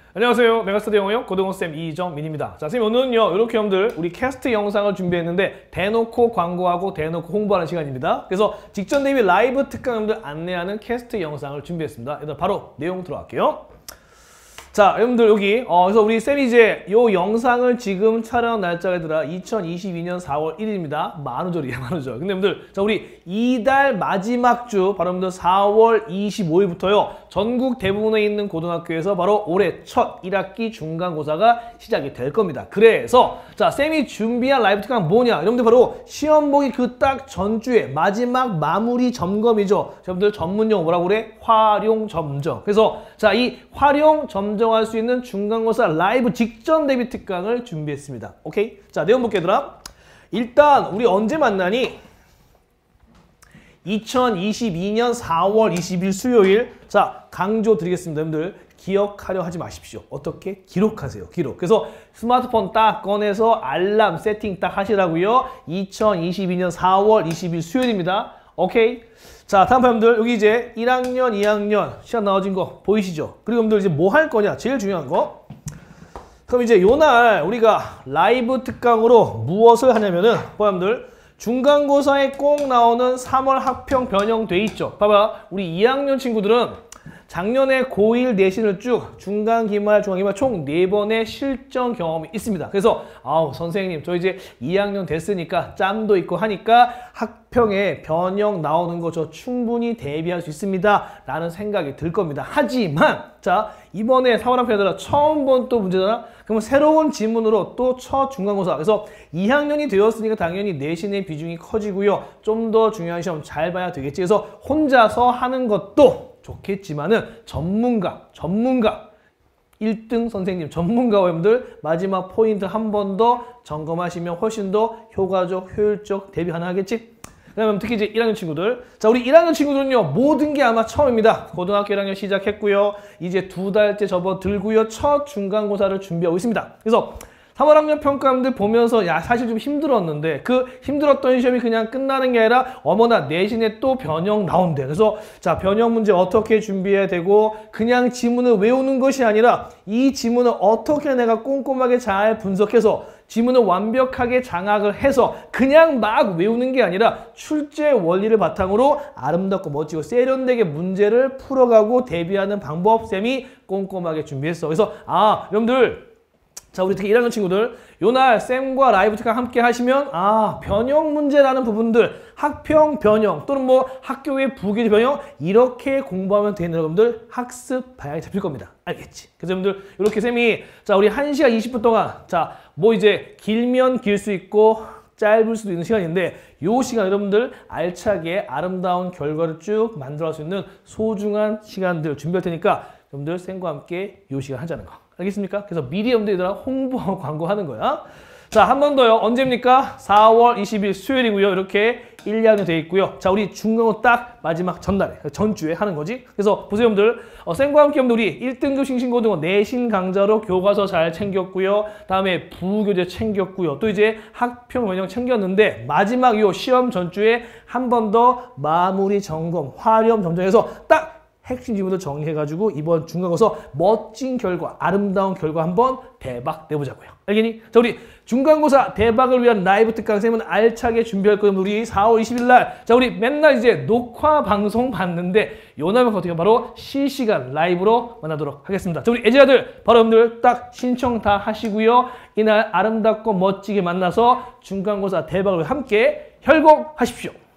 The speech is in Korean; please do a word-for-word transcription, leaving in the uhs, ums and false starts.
안녕하세요. 메가스터디 영어형 고등어쌤 이정민입니다. 자, 선생님 오늘은요, 이렇게 여러분들 우리 캐스트 영상을 준비했는데 대놓고 광고하고 대놓고 홍보하는 시간입니다. 그래서 직전 대비 라이브 특강 여러분들 안내하는 캐스트 영상을 준비했습니다. 일단 바로 내용 들어갈게요. 자, 여러분들 여기 어, 그래서 우리 쌤이 이제 요 영상을 지금 촬영 날짜가 들어 이천이십이 년 사월 일일입니다. 만우절이에요, 만우절. 근데 여러분들, 자, 우리 이달 마지막 주 바로 여러분들 사월 이십오일부터요 전국 대부분에 있는 고등학교에서 바로 올해 첫 일 학기 중간고사가 시작이 될 겁니다. 그래서 자, 쌤이 준비한 라이브 특강 뭐냐? 여러분들 바로 시험 보기 그 딱 전주에 마지막 마무리 점검이죠. 여러분들 전문용어 뭐라고 그래? 활용 점정. 그래서 자, 이 활용 점정 할 수 있는 중간고사 라이브 직전 대비 특강을 준비했습니다. 오케이? 자, 내용 볼게 얘들아. 일단 우리 언제 만나니? 이천이십이 년 사월 이십일 수요일. 자, 강조 드리겠습니다. 여러분들 기억하려 하지 마십시오. 어떻게? 기록하세요. 기록. 그래서 스마트폰 딱 꺼내서 알람 세팅 딱 하시라고요. 이천이십이 년 사월 이십일 수요일입니다. 오케이? 자, 다음 여러분들 여기 이제 일 학년, 이 학년 시간 나와진 거 보이시죠? 그리고 여러분들 이제 뭐 할 거냐? 제일 중요한 거. 그럼 이제 요날 우리가 라이브 특강으로 무엇을 하냐면은 여러분들 중간고사에 꼭 나오는 삼월 학평 변형 돼 있죠? 봐봐. 우리 이 학년 친구들은 작년에 고일 내신을 쭉 중간, 기말, 중간, 기말 총 네 번의 실전 경험이 있습니다. 그래서 아우 선생님 저 이제 이 학년 됐으니까 짬도 있고 하니까 학평에 변형 나오는 거 저 충분히 대비할 수 있습니다. 라는 생각이 들 겁니다. 하지만 자, 이번에 사월 학평 얘들아 처음 본 또 문제잖아. 그러면 새로운 지문으로 또 첫 중간고사. 그래서 이 학년이 되었으니까 당연히 내신의 비중이 커지고요. 좀 더 중요한 시험 잘 봐야 되겠지. 그래서 혼자서 하는 것도 좋겠지만은 전문가, 전문가, 일 등 선생님, 전문가 여러분들 마지막 포인트 한 번 더 점검하시면 훨씬 더 효과적, 효율적 대비 가능하겠지? 그 다음에 특히 이제 일 학년 친구들. 자, 우리 일 학년 친구들은요, 모든 게 아마 처음입니다. 고등학교 일 학년 시작했고요. 이제 두 달째 접어들고요. 첫 중간고사를 준비하고 있습니다. 그래서 삼월 학년 평가원들 보면서 야 사실 좀 힘들었는데 그 힘들었던 시험이 그냥 끝나는 게 아니라 어머나 내신에 또 변형 나온대. 그래서 자, 변형 문제 어떻게 준비해야 되고 그냥 지문을 외우는 것이 아니라 이 지문을 어떻게 내가 꼼꼼하게 잘 분석해서 지문을 완벽하게 장악을 해서 그냥 막 외우는 게 아니라 출제 원리를 바탕으로 아름답고 멋지고 세련되게 문제를 풀어가고 대비하는 방법 쌤이 꼼꼼하게 준비했어. 그래서 아 여러분들 자, 우리 특히 일 학년 친구들 요날 쌤과 라이브 특강 함께 하시면 아 변형 문제라는 부분들 학평 변형 또는 뭐 학교의 부교재 변형 이렇게 공부하면 되는 여러분들 학습 방향이 잡힐 겁니다. 알겠지? 그래서 여러분들 이렇게 쌤이 자 우리 한 시간 이십 분 동안 자 뭐 이제 길면 길 수 있고 짧을 수도 있는 시간인데 요 시간 여러분들 알차게 아름다운 결과를 쭉 만들어갈 수 있는 소중한 시간들 준비할 테니까 여러분들 쌤과 함께 요 시간 하자는 거. 알겠습니까? 그래서 미리 여러분들이랑 홍보하고 광고하는 거야. 자, 한 번 더요. 언제입니까? 사월 이십일 수요일이고요. 이렇게 일, 이 학년 돼 있고요. 자, 우리 중간고 딱 마지막 전날에, 전주에 하는 거지. 그래서 보세요, 여러분들. 어, 쌤과 함께 여러분들 우리 일 등급 싱싱고등어 내신 강좌로 교과서 잘 챙겼고요. 다음에 부교재 챙겼고요. 또 이제 학평 변형 챙겼는데 마지막 요 시험 전주에 한 번 더 마무리 점검, 활용 점정해서 딱 핵심 지문을 정리해가지고 이번 중간고사 멋진 결과, 아름다운 결과 한번 대박 내보자고요. 알겠니? 자, 우리 중간고사 대박을 위한 라이브 특강 쌤은 알차게 준비할 거예요. 우리 사월 이십일 날. 자, 우리 맨날 이제 녹화 방송 봤는데 요날만 어떻게 바로 실시간 라이브로 만나도록 하겠습니다. 자, 우리 애지아들 바로 여러분들 딱 신청 다 하시고요. 이날 아름답고 멋지게 만나서 중간고사 대박을 함께 혈공하십시오.